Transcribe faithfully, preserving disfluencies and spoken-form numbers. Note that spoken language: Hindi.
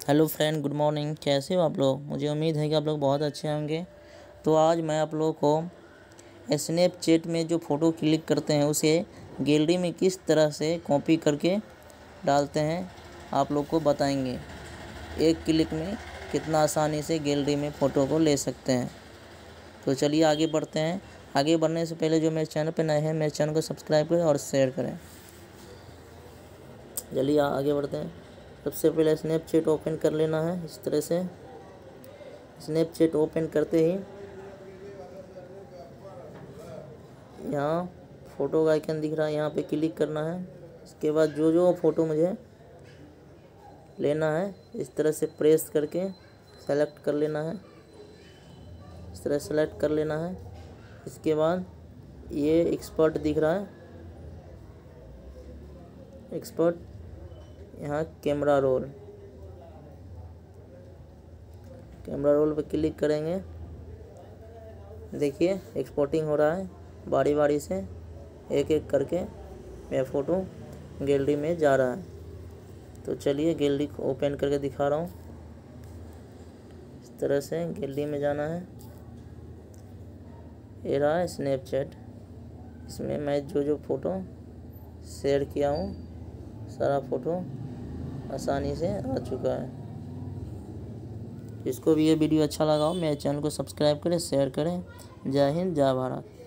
Hello friend, good morning. कैसे हो आप लोग? मुझे उम्मीद है कि आप लोग बहुत अच्छे होंगे। तो आज मैं आप लोगों को स्नैपचैट में जो फ़ोटो क्लिक करते हैं उसे गैलरी में किस तरह से कॉपी करके डालते हैं आप लोग को बताएंगे। एक क्लिक में कितना आसानी से गैलरी में फ़ोटो को ले सकते हैं। तो चलिए आगे बढ़ते हैं। आगे बढ़ने से पहले जो मेरे चैनल पर नए हैं, मेरे चैनल को सब्सक्राइब करें और शेयर करें। चलिए आगे बढ़ते हैं। सबसे पहले स्नैपचैट ओपन कर लेना है। इस तरह से स्नैपचैट ओपन करते ही यहाँ फ़ोटो का आइकन दिख रहा है, यहाँ पे क्लिक करना है। इसके बाद जो जो फ़ोटो मुझे लेना है इस तरह से प्रेस करके सेलेक्ट कर लेना है। इस तरह सेलेक्ट कर लेना है। इसके बाद ये एक्सपर्ट दिख रहा है, एक्सपर्ट यहाँ कैमरा रोल कैमरा रोल पे क्लिक करेंगे। देखिए एक्सपोर्टिंग हो रहा है, बारी बारी से एक एक करके मेरा फ़ोटो गैलरी में जा रहा है। तो चलिए गैलरी को ओपन करके दिखा रहा हूँ। इस तरह से गैलरी में जाना है। ये रहा है स्नैपचैट। इसमें मैं जो जो फ़ोटो शेयर किया हूँ सारा फ़ोटो आसानी से आ चुका है। जिसको भी ये वीडियो अच्छा लगा हो मेरे चैनल को सब्सक्राइब करें, शेयर करें। जय हिंद, जय भारत।